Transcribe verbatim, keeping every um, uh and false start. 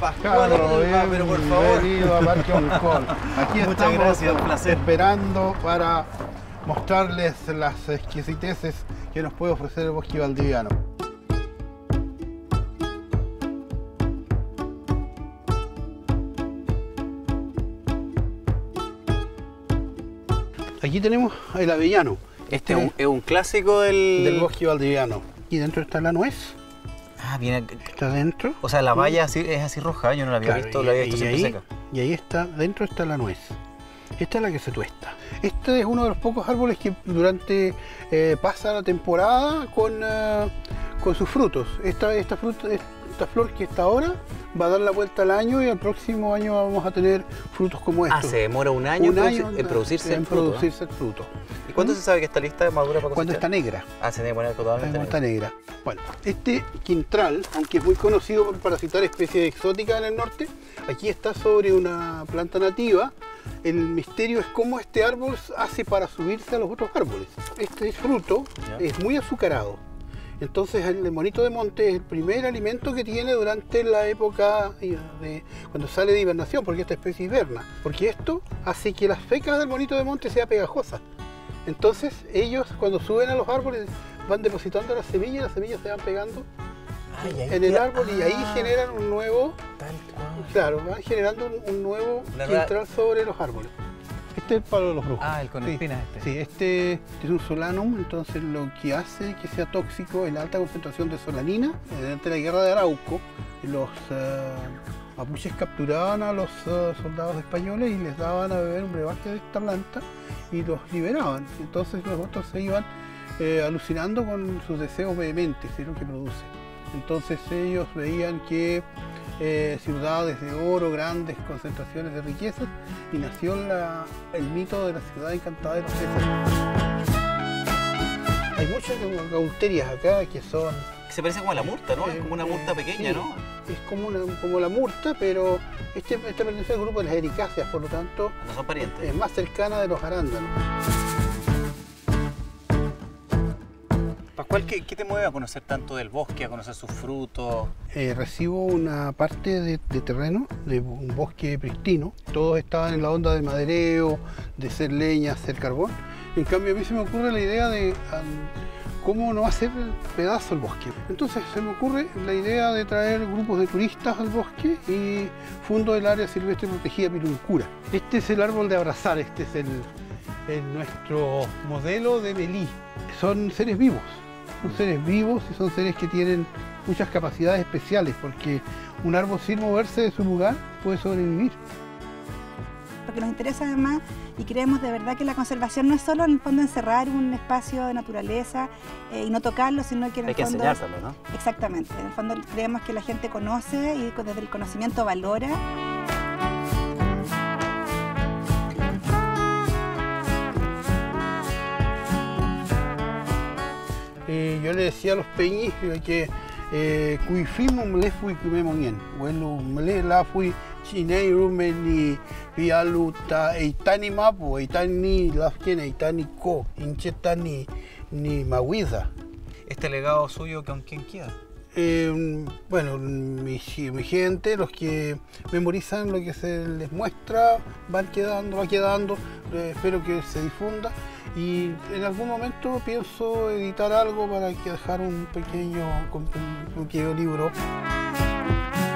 Pascual Alba, pero por favor. Bienvenido a Parque Oncol. Aquí Muchas estamos gracias, un placer. esperando para mostrarles las exquisiteces que nos puede ofrecer el bosque valdiviano. Aquí tenemos el avellano. Este es un, es un clásico del... del bosque valdiviano. Y dentro está la nuez. Ah, viene... Está dentro. O sea, la valla así, es así roja, yo no la había Claro, visto, y, la había visto y siempre ahí, seca. y ahí está, dentro está la nuez. Esta es la que se tuesta. Este es uno de los pocos árboles que durante eh, pasa la temporada con, uh, con sus frutos. Esta, esta, fruta, esta flor que está ahora va a dar la vuelta al año y al próximo año vamos a tener frutos como estos. Ah, se demora un año, un en, año producir, en producirse en el fruto. producirse el fruto. ¿Y cuándo ¿Mm? se sabe que está lista, madura para cosechar? Cuando está negra. Ah, se debe poner totalmente Está negra. Bueno, este quintral, aunque es muy conocido por parasitar especies exóticas en el norte, aquí está sobre una planta nativa. El misterio es cómo este árbol hace para subirse a los otros árboles. Este fruto ¿Ya? es muy azucarado. Entonces el monito de monte es el primer alimento que tiene durante la época de, cuando sale de hibernación, porque esta especie hiberna. Porque esto hace que las fecas del monito de monte sean pegajosas. Entonces ellos cuando suben a los árboles van depositando las semillas y las semillas se van pegando Ah, y ahí en el queda- árbol y ahí ah, generan un nuevo, tal cual. claro, van generando un, un nuevo Una nueva- quintral sobre los árboles. Este es el palo de los brujos. Ah, el con Sí. espinas este. Sí, este es un solanum, entonces lo que hace que sea tóxico es la alta concentración de solanina. Durante la guerra de Arauco, los uh, mapuches capturaban a los uh, soldados españoles y les daban a beber un brebaje de esta planta y los liberaban. Entonces los otros se iban eh, alucinando con sus deseos vehementes, es lo que produce. Entonces ellos veían que eh, ciudades de oro, grandes concentraciones de riquezas, y nació la, el mito de la ciudad encantada de los Césares. Hay muchas gaulterias acá que son... Se parece como a la murta, ¿no? Es como una murta pequeña, sí, ¿no? Es como, una, como la murta, pero este, este pertenece al grupo de las ericáceas, por lo tanto No son parientes. es más cercana de los arándanos. Pascual, ¿qué, ¿qué te mueve a conocer tanto del bosque, a conocer sus frutos? Eh, recibo una parte de, de terreno, de un bosque pristino. Todos estaban en la onda del madereo, de hacer leña, hacer carbón. En cambio, a mí se me ocurre la idea de um, cómo no hacer pedazo el bosque. Entonces se me ocurre la idea de traer grupos de turistas al bosque y fundo el área silvestre protegida Piluncura. Este es el árbol de abrazar, este es el, el nuestro modelo de Melí. Son seres vivos. Son seres vivos y son seres que tienen muchas capacidades especiales, porque un árbol sin moverse de su lugar puede sobrevivir. Porque nos interesa además y creemos de verdad que la conservación no es solo en el fondo encerrar un espacio de naturaleza eh, y no tocarlo, sino que en el Hay que fondo... enseñárselo, ¿no? Exactamente, en el fondo creemos que la gente conoce y desde el conocimiento valora. Eh, yo le decía a los peñis que cuifimo mle fui kumemonien, bueno mle la fui chinei rumeni pialuta eitani mapu eitani lafken eitani ko inchetani ni mawiza. Este legado suyo, ¿con quién queda? Eh, bueno, mi, mi gente, los que memorizan lo que se les muestra, van quedando, va quedando, eh, espero que se difunda y en algún momento pienso editar algo para que dejar un pequeño, un pequeño libro.